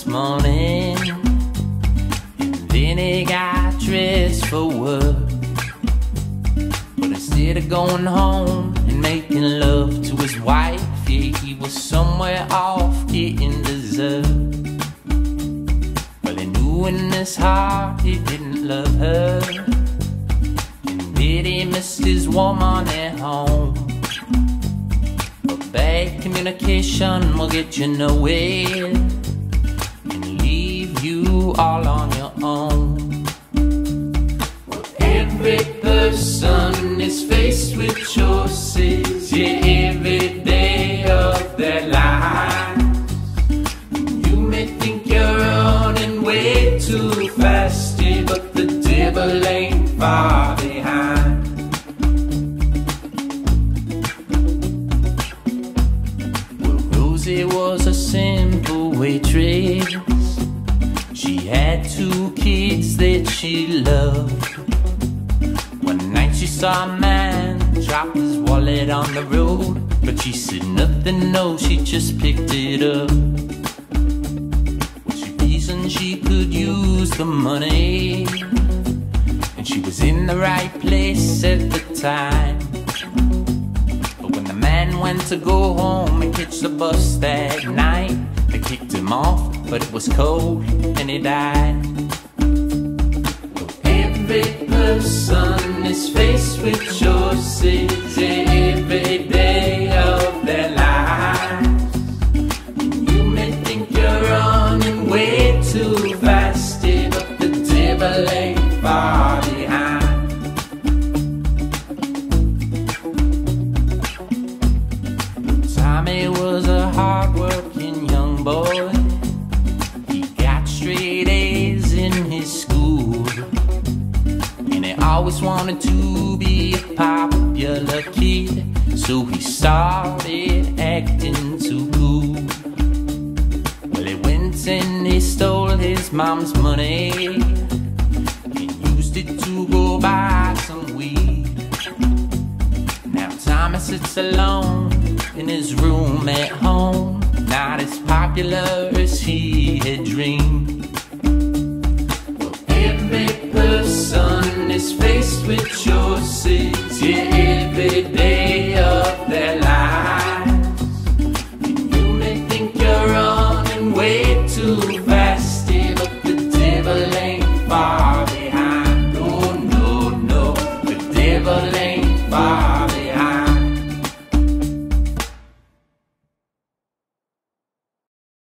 morning, and then he got dressed for work. But instead of going home and making love to his wife, yeah, he was somewhere off getting dessert. Well, he knew in his heart he didn't love her, and that he missed his woman at home. But bad communication will get you nowhere and leave you all on your own. Well, every person is faced with choices, yeah, every day of their lives. You may think you're running way too fast, yeah, but the devil ain't far behind. Well, Rosie was a simple waitress. She had 2 kids that she loved. One night she saw a man drop his wallet on the road, but she said nothing, no, she just picked it up. Well, she reasoned she could use the money, and she was in the right place at the time. But when the man went to go home and catch the bus that night, they kicked him off, but it was cold and he died. Every person is faced with choices every day of their lives. You may think you're running way too fast, but the devil ain't far behind. Tommy was a hard-working young boy. He got straight A's in his school, and he always wanted to be a popular kid, so he started acting too cool. Well, he went and he stole his mom's money and used it to go buy some weed. Now Tommy sits alone in his room at home, not as popular as he had dreamed. Every person is faced with choices, yeah,